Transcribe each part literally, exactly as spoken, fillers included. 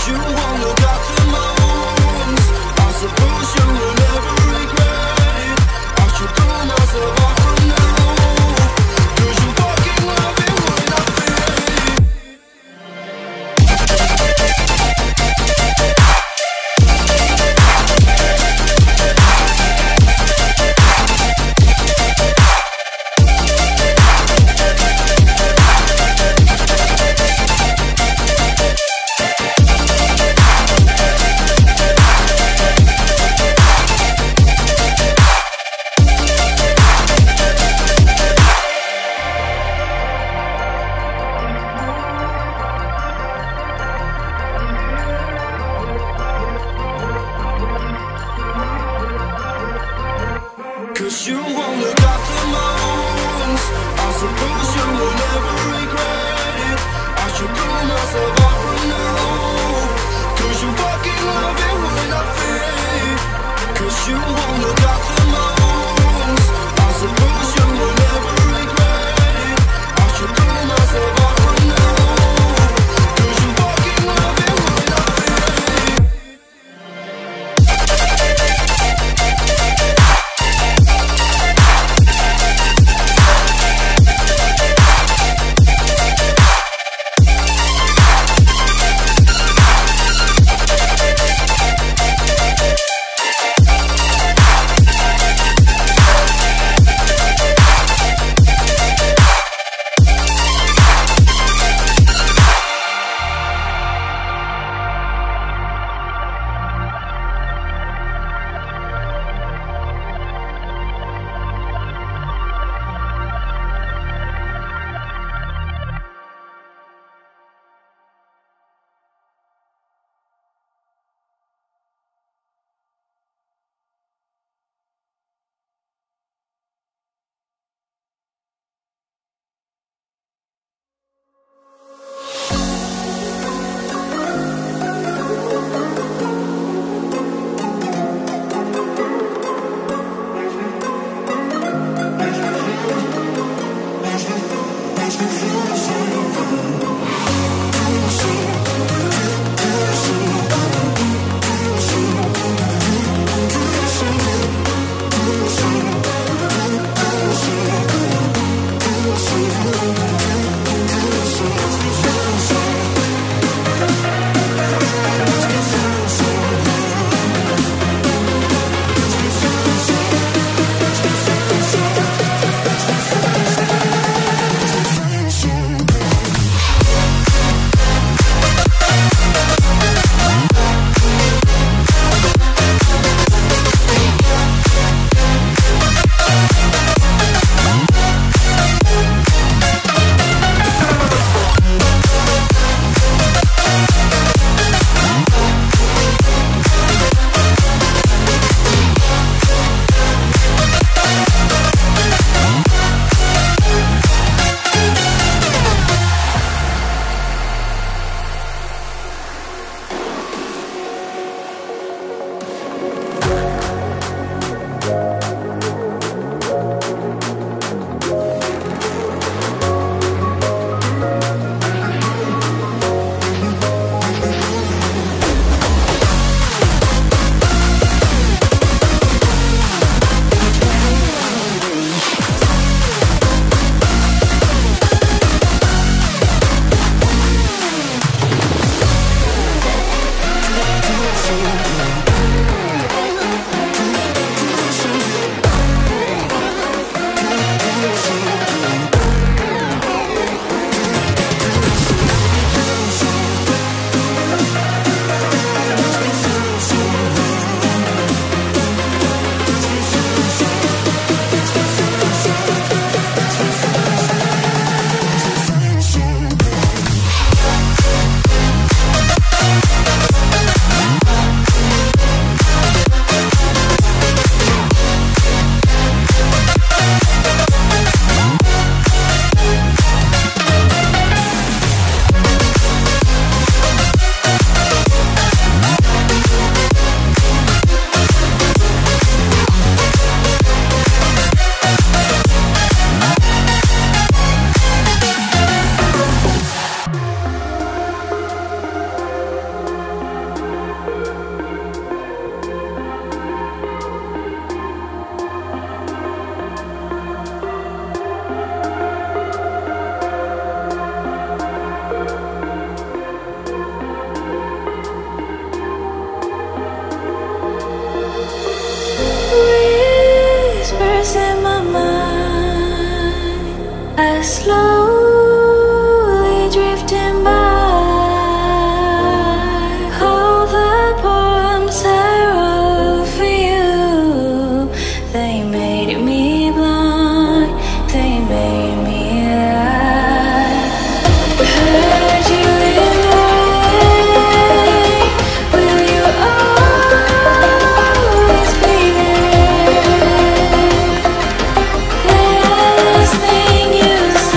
you won't look after my wounds. I suppose you will never regret it. I should throw myself off from the roof, 'cause you fucking love it when I feel it. Cause you won't look after my wounds. I suppose you will never regret it. I should throw myself off from the roof, 'cause you fucking love it when I feel it. Cause you won't look after my wounds. I suppose you will never regret it. I should throw myself off from the roof, 'cause you fucking love it when I feel it. slowly drifting by. All the poems I wrote for you, they made me blind, they made me lie. Heard you in the rain, will you always be there? Last thing you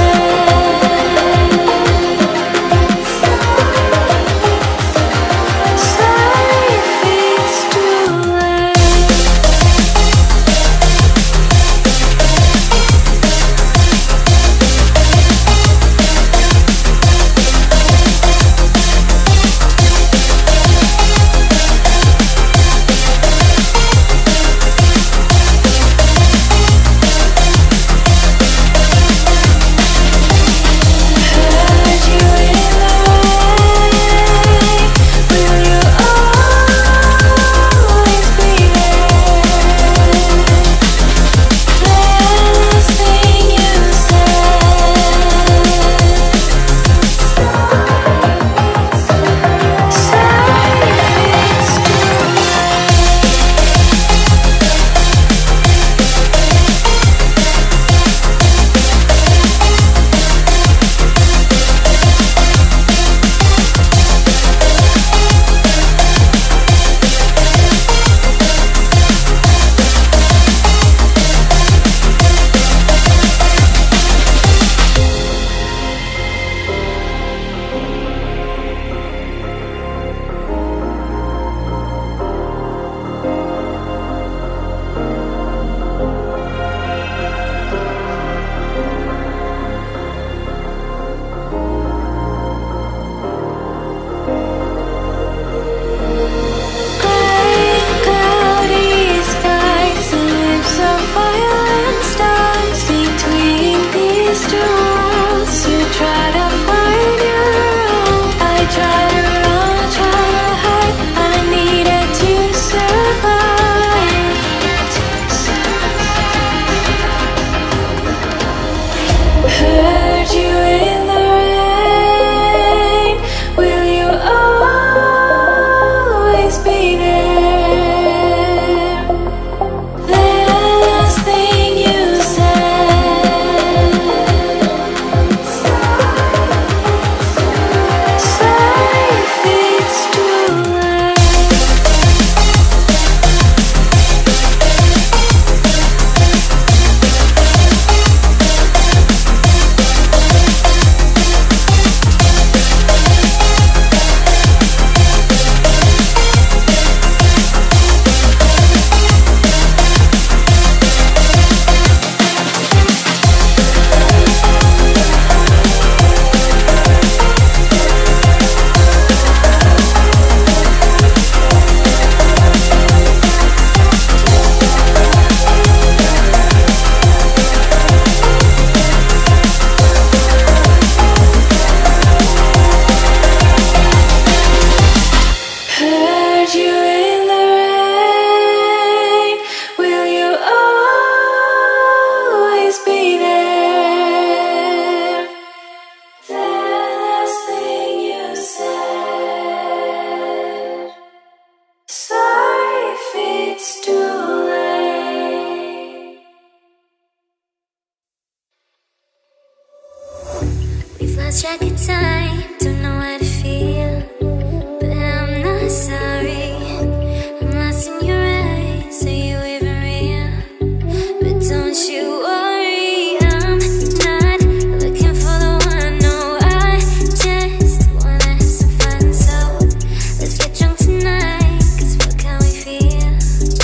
lost track of time, don't know how to feel, but I'm not sorry. I'm lost in your eyes, are you even real? But don't you worry, I'm not looking for the one, no, I just wanna have some fun. So let's get drunk tonight, cause fuck how we feel.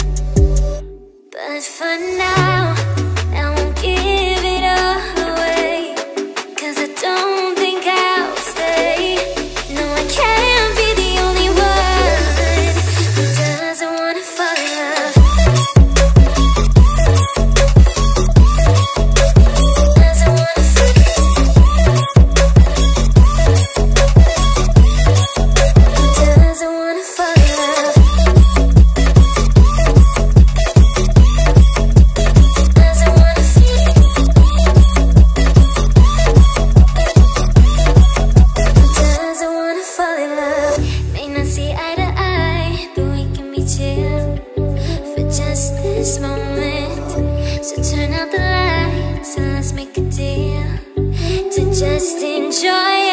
But for now, I won't give it all away, cause I don't think I'll stay. Just enjoy